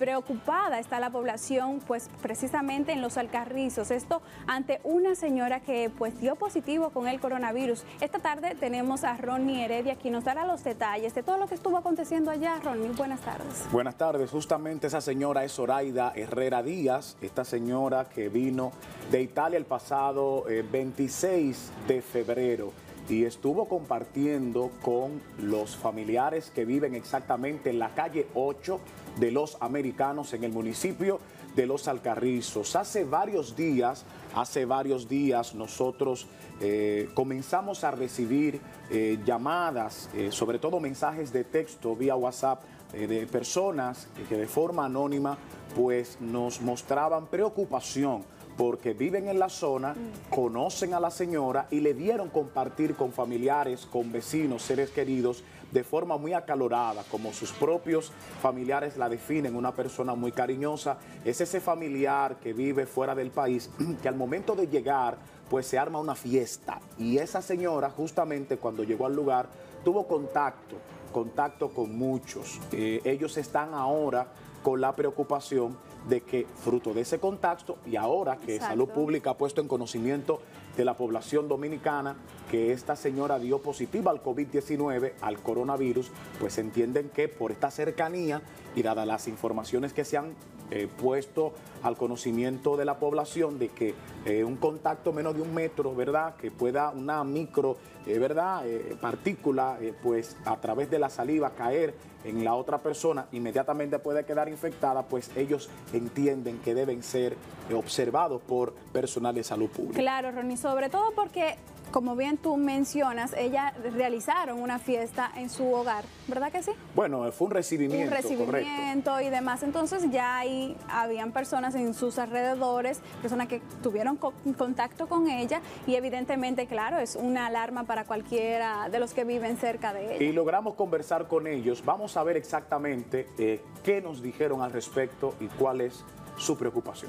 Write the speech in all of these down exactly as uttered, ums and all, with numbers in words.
preocupada está la población, pues precisamente en Los Alcarrizos. Esto ante una señora que pues dio positivo con el coronavirus. Esta tarde tenemos a Ronnie Heredia, quien nos dará los detalles de todo lo que estuvo aconteciendo allá. Ronnie, buenas tardes. Buenas tardes. Justamente esa señora es Zoraida Herrera Díaz, esta señora que vino de Italia el pasado eh, veintiséis de febrero y estuvo compartiendo con los familiares que viven exactamente en la calle ocho de Los Americanos en el municipio de Los Alcarrizos. Hace varios días, hace varios días nosotros eh, comenzamos a recibir eh, llamadas, eh, sobre todo mensajes de texto vía WhatsApp eh, de personas que de forma anónima pues nos mostraban preocupación porque viven en la zona, conocen a la señora y le dieron compartir con familiares, con vecinos, seres queridos, de forma muy acalorada, como sus propios familiares la definen, una persona muy cariñosa. Es ese familiar que vive fuera del país, que al momento de llegar, pues se arma una fiesta. Y esa señora, justamente cuando llegó al lugar, tuvo contacto, contacto con muchos. Eh, ellos están ahora con la preocupación de que fruto de ese contacto y ahora que Exacto. Salud Pública ha puesto en conocimiento de la población dominicana que esta señora dio positiva al COVID diecinueve, al coronavirus, pues entienden que por esta cercanía y dadas las informaciones que se han eh, puesto al conocimiento de la población de que eh, un contacto menos de un metro, ¿verdad? Que pueda una micro, eh, ¿verdad? Eh, partícula, eh, pues a través de la saliva caer en la otra persona, inmediatamente puede quedar infectada, pues ellos entienden que deben ser observados por personal de salud pública. Claro, Ronnie, sobre todo porque, como bien tú mencionas, ellas realizaron una fiesta en su hogar, ¿verdad que sí? Bueno, fue un recibimiento, Un recibimiento correcto. Y demás, entonces ya ahí habían personas en sus alrededores, personas que tuvieron co contacto con ella y evidentemente, claro, es una alarma para cualquiera de los que viven cerca de ella. Y logramos conversar con ellos, vamos a ver exactamente eh, qué nos dijeron al respecto y cuál es su preocupación.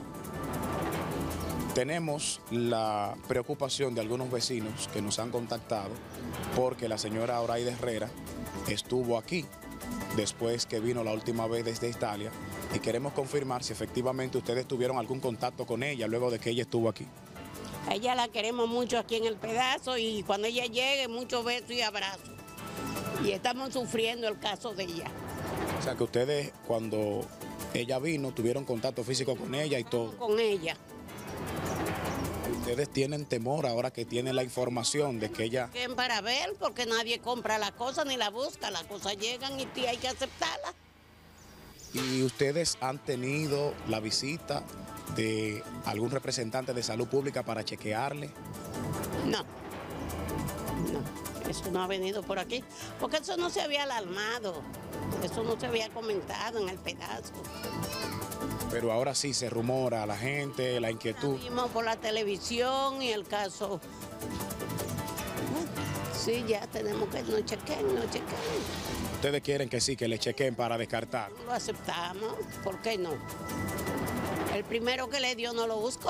Tenemos la preocupación de algunos vecinos que nos han contactado porque la señora Zoraida Herrera estuvo aquí después que vino la última vez desde Italia y queremos confirmar si efectivamente ustedes tuvieron algún contacto con ella luego de que ella estuvo aquí. A ella la queremos mucho aquí en el pedazo y cuando ella llegue muchos besos y abrazos. Y estamos sufriendo el caso de ella. O sea que ustedes cuando ella vino tuvieron contacto físico con ella y todo. Con ella. Ustedes tienen temor ahora que tienen la información de que ella... Para ver, porque nadie compra la cosa ni la busca, las cosas llegan y hay que aceptarlas. ¿Y ustedes han tenido la visita de algún representante de salud pública para chequearle? No, no, eso no ha venido por aquí, porque eso no se había alarmado, eso no se había comentado en el pedazo. Pero ahora sí se rumora a la gente, la inquietud. Vimos por la televisión y el caso. Sí, ya tenemos que no chequen, no chequen. ¿Ustedes quieren que sí, que le chequen para descartar? Lo aceptamos, ¿por qué no? El primero que le dio no lo buscó.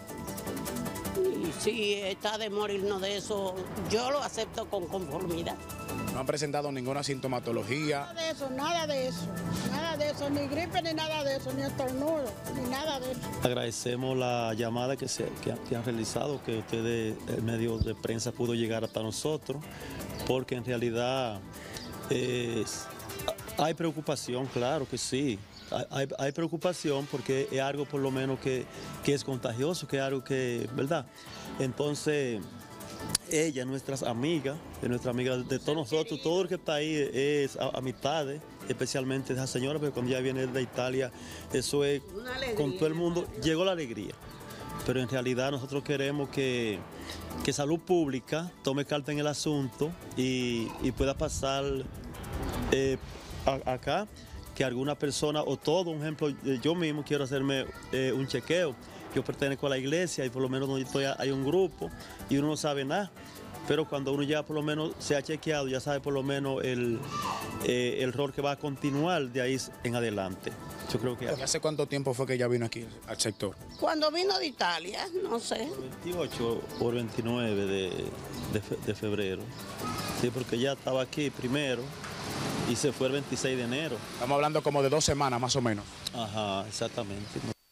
Y si está de morirnos de eso, yo lo acepto con conformidad. ¿No han presentado ninguna sintomatología? Nada de eso, nada de eso, nada de eso, ni gripe, ni nada de eso, ni estornudo, ni nada de eso. Agradecemos la llamada que, se, que, que han realizado, que ustedes, el medio de prensa pudo llegar hasta nosotros, porque en realidad eh, hay preocupación, claro que sí. Hay, hay preocupación porque es algo por lo menos que, que es contagioso, que es algo que, ¿verdad? Entonces, ella, nuestras amigas, de nuestra amiga, de todos nosotros, todo el que está ahí es amistades, especialmente esa señora, porque cuando ella viene de Italia, eso es, con todo el mundo, llegó la alegría. Pero en realidad nosotros queremos que, que Salud Pública tome carta en el asunto y, y pueda pasar eh, a, acá, que alguna persona o todo, un ejemplo, yo mismo quiero hacerme eh, un chequeo. Yo pertenezco a la iglesia y por lo menos donde estoy hay un grupo y uno no sabe nada. Pero cuando uno ya por lo menos se ha chequeado, ya sabe por lo menos el, eh, el rol que va a continuar de ahí en adelante. Yo creo que... ¿Hace cuánto tiempo fue que ella vino aquí al sector? Cuando vino de Italia, no sé. veintiocho o veintinueve de, de, de febrero. Sí, porque ya estaba aquí primero y se fue el veintiséis de enero. Estamos hablando como de dos semanas más o menos. Ajá, exactamente.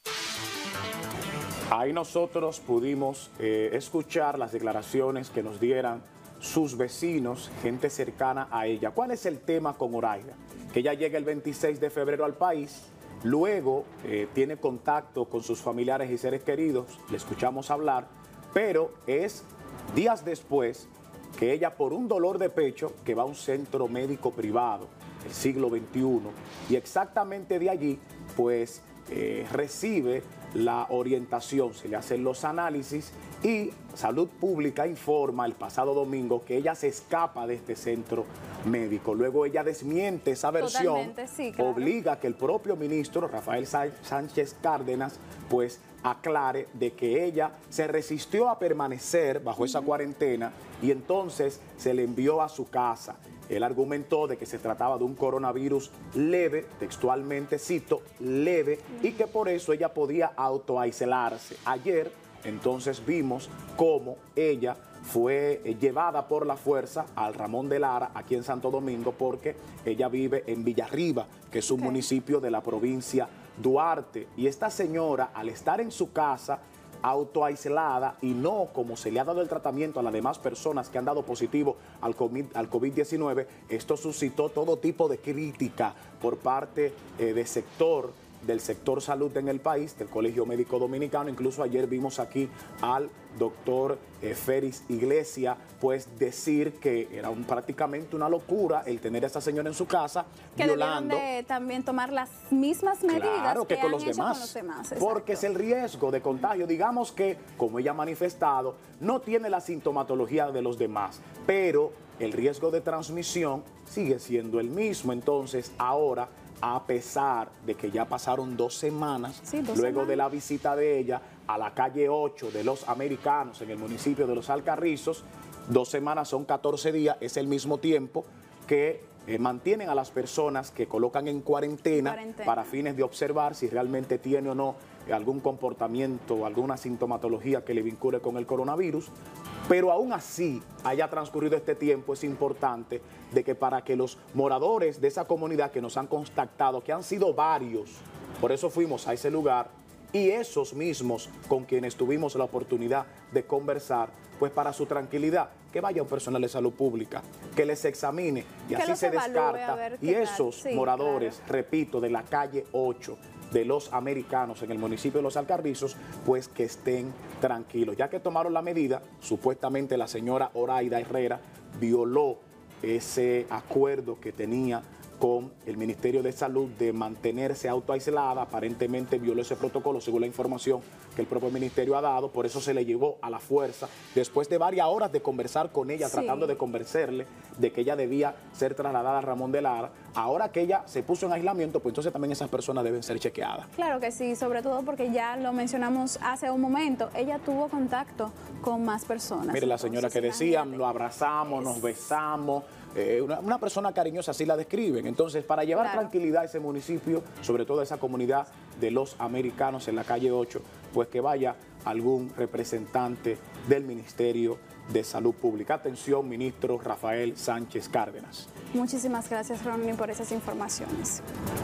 Ahí nosotros pudimos eh, escuchar las declaraciones que nos dieran sus vecinos, gente cercana a ella. ¿Cuál es el tema con Oraida? Que ella llega el veintiséis de febrero al país, luego eh, tiene contacto con sus familiares y seres queridos, le escuchamos hablar, pero es días después que ella, por un dolor de pecho, que va a un centro médico privado, el siglo veintiuno, y exactamente de allí, pues, eh, recibe la orientación, se le hacen los análisis y Salud Pública informa el pasado domingo que ella se escapa de este centro médico. Luego ella desmiente esa versión, sí, claro. Obliga a que el propio ministro Rafael Sánchez Cárdenas pues aclare de que ella se resistió a permanecer bajo esa cuarentena y entonces se le envió a su casa. Él argumentó de que se trataba de un coronavirus leve, textualmente cito, leve, y que por eso ella podía autoaislarse. Ayer, entonces, vimos cómo ella fue llevada por la fuerza al Ramón de Lara, aquí en Santo Domingo, porque ella vive en Villarriba, que es un okay. municipio de la provincia Duarte. Y esta señora, al estar en su casa, autoaislada y no como se le ha dado el tratamiento a las demás personas que han dado positivo al COVID diecinueve, esto suscitó todo tipo de crítica por parte eh, de sector, del sector salud en el país, del Colegio Médico Dominicano. Incluso ayer vimos aquí al doctor eh, Félix Iglesias pues decir que era un, prácticamente una locura el tener a esta señora en su casa que violando. Debieron de también tomar las mismas medidas claro, que, que con, han los hecho demás, con los demás. Porque es el riesgo de contagio. Digamos que, como ella ha manifestado, no tiene la sintomatología de los demás, pero el riesgo de transmisión sigue siendo el mismo. Entonces, ahora, a pesar de que ya pasaron dos semanas, sí, dos luego semanas. de la visita de ella a la calle ocho de Los Americanos en el municipio de Los Alcarrizos, dos semanas son catorce días, es el mismo tiempo que eh, mantienen a las personas que colocan en cuarentena, cuarentena para fines de observar si realmente tiene o no algún comportamiento o alguna sintomatología que le vincule con el coronavirus. Pero aún así haya transcurrido este tiempo, es importante de que para que los moradores de esa comunidad que nos han contactado, que han sido varios, por eso fuimos a ese lugar, y esos mismos con quienes tuvimos la oportunidad de conversar, pues para su tranquilidad, que vaya un personal de salud pública, que les examine y que así se descarta. Y esos sí, moradores, claro. repito, de la calle ocho de Los Americanos en el municipio de Los Alcarrizos, pues que estén tranquilos. Ya que tomaron la medida, supuestamente la señora Oraida Herrera violó ese acuerdo que tenía con el Ministerio de Salud de mantenerse autoaislada, aparentemente violó ese protocolo según la información que el propio ministerio ha dado, por eso se le llevó a la fuerza, después de varias horas de conversar con ella, sí. tratando de convencerle de que ella debía ser trasladada a Ramón de Lara. Ahora que ella se puso en aislamiento, pues entonces también esas personas deben ser chequeadas. Claro que sí, sobre todo porque ya lo mencionamos hace un momento, ella tuvo contacto con más personas. Mire, la señora que decían, lo abrazamos, es... nos besamos, eh, una, una persona cariñosa, así la describen. Entonces, para llevar claro. tranquilidad a ese municipio, sobre todo a esa comunidad de Los Americanos en la calle ocho, pues que vaya algún representante del Ministerio de Salud Pública. Atención, ministro Rafael Sánchez Cárdenas. Muchísimas gracias, Ronnie, por esas informaciones.